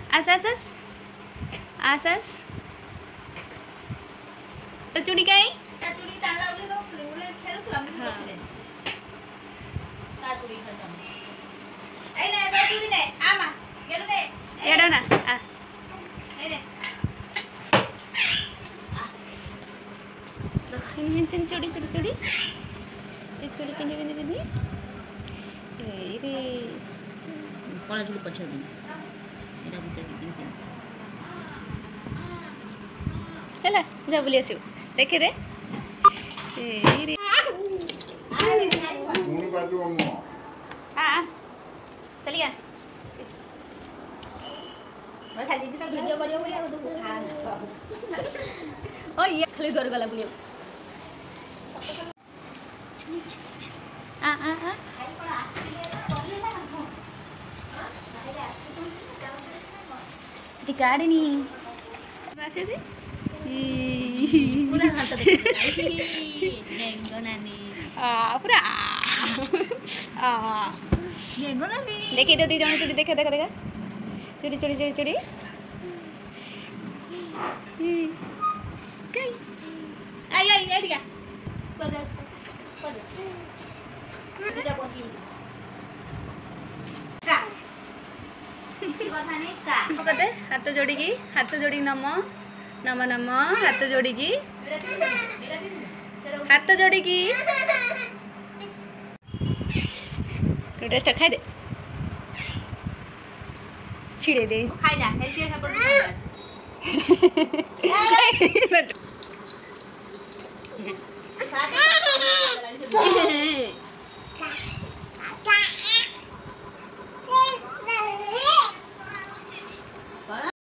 आस आस आस आस आस तो चूड़ी कहीं एड़ा ना चूड़ी चूड़ी चूड़ी ये चूड़ी पिंधि पिंधि पिंधि रे कला चूड़ी पछे एटा गुटे हेला जा बुली आसो देखे रे रे हाँ चलिए वीडियो करियो बोलिया तो खा ओ ये खाली दौड़ गला बुलियो आ गाड़ी नहीं बस ऐसे पूरा हाथ नेंगो नानी पूरा नेंगो नानी देखिए तो दी जने चूड़ी देखा देखा देखा चूड़ी चूड़ी चूड़ी चूड़ी कई आई आई आई दिया पड़ सीधा बोली का किसी कथा नहीं का कहते हाथ जोड़ी नम नम नम हाथ जोड़ी हाथ जोड़ी टेस्ट खाई दे छिड़े दे खाई जा ऐसे है पर